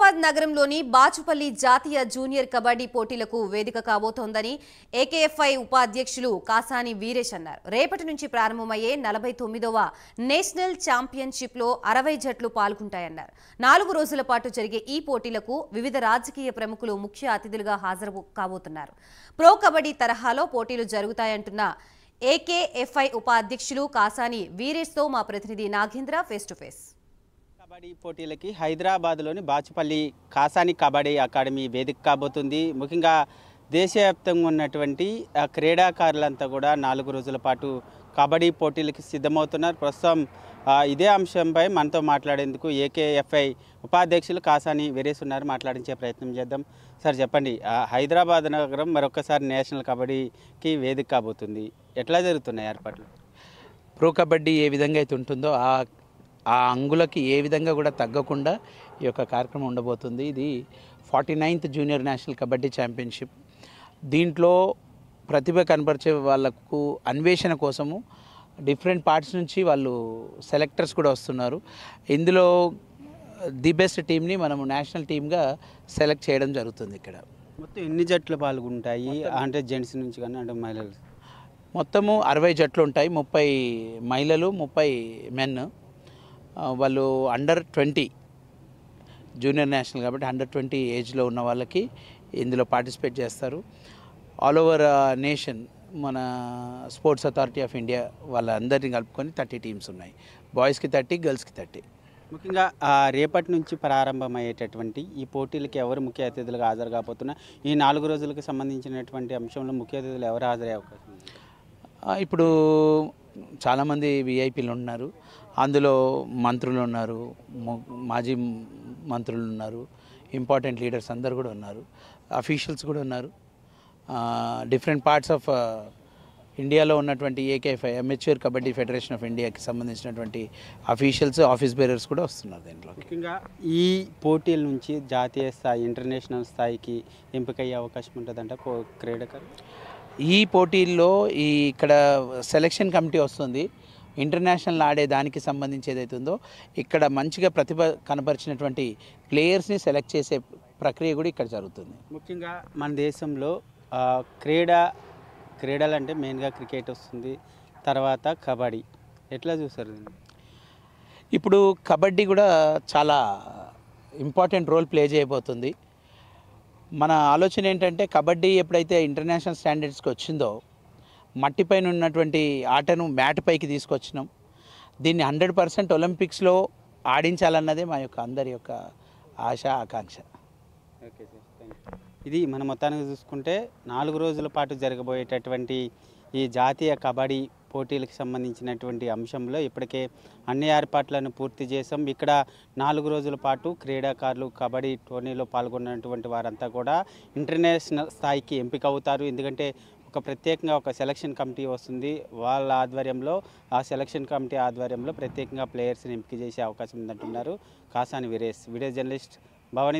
హైదరాబాద్ నగరంలోని బాచుపల్లి జాతీయ జూనియర్ కబడ్డీ పోటీలకు వేదిక కాబోతోందని ఏకేఎఫ్ఐ ఉపాధ్యక్షులు కాసాని వీరేష్ అన్నారు. రేపటి నుంచి ప్రారంభమయ్యే 49వ నేషనల్ ఛాంపియన్షిప్లో 60 జట్లు పాల్గొంటాయన్నారు. 4 రోజుల పాటు జరిగే ఈ పోటీలకు వివిధ రాజకీయ ప్రముఖులు ముఖ్య అతిథులుగా హాజరు కాబోతున్నారు. ప్రో కబడ్డీ తరహాలో పోటీలు జరుగుతాయంటున్న ఏకేఎఫ్ఐ ఉపాధ్యక్షులు కాసాని వీరేష్తో మా ప్రతినిధి Nagendra face to face. Kabaddi పోటీలకి హైదరాబాద్లోని బాచుపల్లి కాసాని కబడ్డీ అకాడమీ వేదిక కాబోతుంది. ముఖ్యంగా దేశవ్యాప్తంగా ఉన్నటువంటి క్రీడాకారులంతా కూడా 4 రోజుల పాటు కబడ్డీ పోటీలకి సిద్ధమవుతున్నారు. ప్రస్తుతం ఇదే అంశంపై మనతో మాట్లాడేందుకు ఏకేఎఫ్ఐ ఉపాధ్యక్షులు కాసాని వీరేష్ ఉన్నారు. మాట్లాడించే ప్రయత్నం చేద్దాం. సార్ చెప్పండి, హైదరాబాద్ నగరం మరొకసారి నేషనల్ కబడ్డీకి వేదిక కాబోతుంది. ఎట్లా జరుగుతున్నాయి ఏర్పాట్లు? ప్రో కబడ్డీ ఏ విధంగా అయితే ఉంటుందో ఆ అంగులకి ఏ విధంగా కూడా తగ్గకుండా ఈ యొక్క కార్యక్రమం ఉండబోతుంది. ఇది 49th junior national kabaddi championship. దీంట్లో ప్రతిభ కనపరిచే వాళ్ళకు అన్వేషణ కోసము డిఫరెంట్ పార్ట్స్ నుంచి వాళ్ళు సెలెక్టర్స్ కూడా వస్తున్నారు. ఇందులో ది బెస్ట్ టీమ్ని మనము నేషనల్ టీమ్గా సెలెక్ట్ చేయడం జరుగుతుంది. ఇక్కడ మొత్తం ఎన్ని జట్లు పాల్గొంటాయి? అంటే జెంట్స్ నుంచి కానీ అంటే మహిళలు మొత్తము 60 జట్లు ఉంటాయి. 30 మహిళలు, 30 మెన్. వాళ్ళు అండర్ 20 జూనియర్ నేషనల్ కాబట్టి అండర్ 20 ఏజ్లో ఉన్న వాళ్ళకి ఇందులో పార్టిసిపేట్ చేస్తారు. ఆల్ ఓవర్ నేషన్ మన స్పోర్ట్స్ అథారిటీ ఆఫ్ ఇండియా వాళ్ళందరినీ కలుపుకొని 30 టీమ్స్ ఉన్నాయి. బాయ్స్కి 30, గర్ల్స్కి 30. ముఖ్యంగా రేపటి నుంచి ప్రారంభమయ్యేటటువంటి ఈ పోటీలకి ఎవరు ముఖ్య అతిథులుగా హాజరు కాబోతున్నారు? ఈ 4 రోజులకు సంబంధించినటువంటి అంశంలో ముఖ్య అతిథులు ఎవరు హాజరయ్యే అవకాశం ఉంది? ఇప్పుడు చాలామంది విఐపీలు ఉన్నారు. అందులో మంత్రులు ఉన్నారు, మాజీ మంత్రులు ఉన్నారు, ఇంపార్టెంట్ లీడర్స్ అందరు కూడా ఉన్నారు, అఫీషియల్స్ కూడా ఉన్నారు. డిఫరెంట్ పార్ట్స్ ఆఫ్ ఇండియాలో ఉన్నటువంటి AKFI amateur kabaddi federation of ఇండియాకి సంబంధించినటువంటి అఫీషియల్స్, ఆఫీస్ బేరర్స్ కూడా వస్తున్నారు దీంట్లో. ముఖ్యంగా ఈ పోటీల నుంచి జాతీయ స్థాయి, ఇంటర్నేషనల్ స్థాయికి ఎంపికయ్యే అవకాశం ఉంటుందంట క్రీడాకారులు. ఈ పోటీల్లో ఇక్కడ సెలక్షన్ కమిటీ వస్తుంది. ఇంటర్నేషనల్ ఆడే దానికి సంబంధించి ఏదైతుందో ఇక్కడ మంచిగా ప్రతిభ కనపరిచినటువంటి ప్లేయర్స్ని సెలెక్ట్ చేసే ప్రక్రియ కూడా ఇక్కడ జరుగుతుంది. ముఖ్యంగా మన దేశంలో క్రీడలు అంటే మెయిన్గా క్రికెట్ వస్తుంది, తర్వాత కబడ్డీ. ఎట్లా చూస్తారు దీన్ని? ఇప్పుడు కబడ్డీ కూడా చాలా ఇంపార్టెంట్ రోల్ ప్లే చేయబోతుంది. మన ఆలోచన ఏంటంటే కబడ్డీ ఎప్పుడైతే ఇంటర్నేషనల్ స్టాండర్డ్స్కి వచ్చిందో మట్టిపైన ఉన్నటువంటి ఆటను మ్యాట్ పైకి తీసుకొచ్చినాం. దీన్ని 100% ఒలింపిక్స్లో ఆడించాలన్నదే మా యొక్క అందరి యొక్క ఆశ, ఆకాంక్ష. Okay sir, thank you. ఇది మన మొత్తానికి చూసుకుంటే 4 రోజుల పాటు జరగబోయేటటువంటి ఈ జాతీయ కబడ్డీ పోటీలకు సంబంధించినటువంటి అంశంలో ఇప్పటికే అన్ని ఏర్పాట్లను పూర్తి చేసాం. ఇక్కడ 4 రోజుల పాటు క్రీడాకారులు కబడ్డీ టోర్నీలో పాల్గొన్నటువంటి వారంతా కూడా ఇంటర్నేషనల్ స్థాయికి ఎంపిక అవుతారు. ఎందుకంటే ప్రత్యేకంగా ఒక సెలక్షన్ కమిటీ వస్తుంది. వాళ్ళ ఆధ్వర్యంలో, ఆ సెలక్షన్ కమిటీ ఆధ్వర్యంలో ప్రత్యేకంగా ప్లేయర్స్ని ఎంపిక చేసే అవకాశం ఉందంటున్నారు కాసాని వీరేష్. Video journalist Bhavani.